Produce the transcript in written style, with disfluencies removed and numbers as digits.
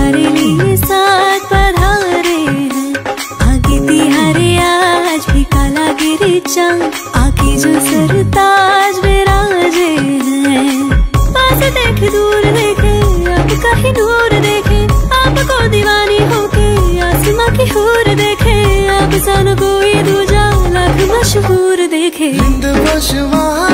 हमारे लिए साथ पधारे हैं। आगे तिहारे आज भी काला गिरी चांद, आगे जो सरताज विराजे हैं। पास देखे दूर देखे आपका ही नूर देखे, आपको दीवानी होके आसमां की हूर देखे। आप सन कोई दूजा लाख मशहूर देखे।